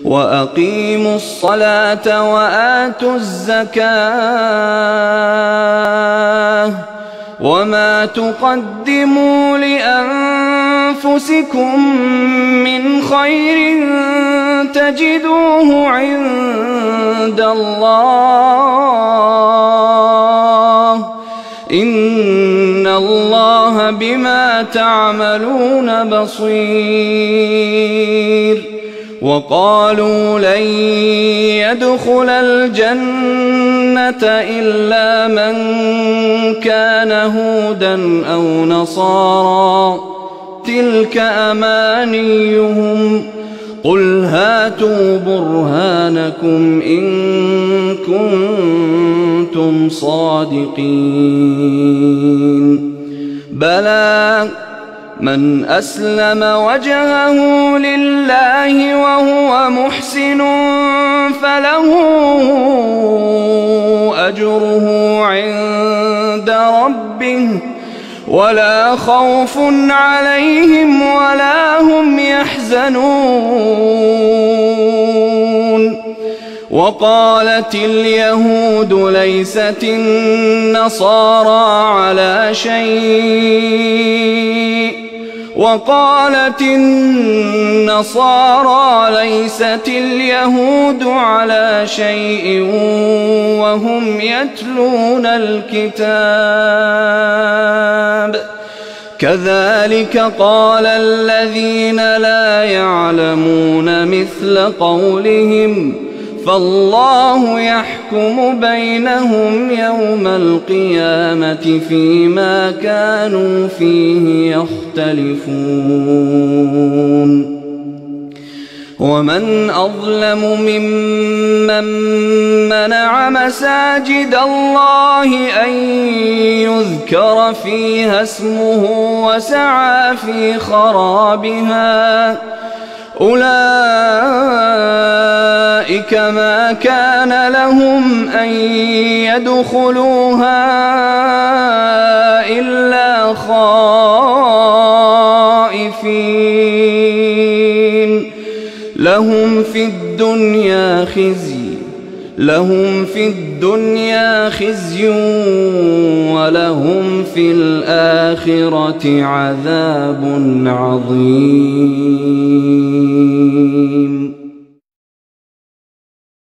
وأقيموا الصلاة وآتوا الزكاة وما تقدموا لأنفسكم من خير تجدوه عند الله إن الله بما تعملون بصير. وقالوا لن يدخل الجنة إلا من كان هودا أو نصارى تلك أمانيهم قل هاتوا برهانكم إن كنتم صادقين. بلى من أسلم وجهه لله وهو محسن فله أجره عند ربه ولا خوف عليهم ولا هم يحزنون. وقالت اليهود ليست النصارى على شيء وقالت النصارى ليست اليهود على شيء وهم يتلون الكتاب كذلك قال الذين لا يعلمون مثل قولهم فالله يحكم بينهم يوم القيامة فيما كانوا فيه يختلفون. ومن أظلم ممن منع مساجد الله أن يذكر فيها اسمه وسعى في خرابها أولئك ما كان لهم أن يدخلوها إلا خائفين لهم في الدنيا خزي ولهم في الآخرة عذاب عظيم.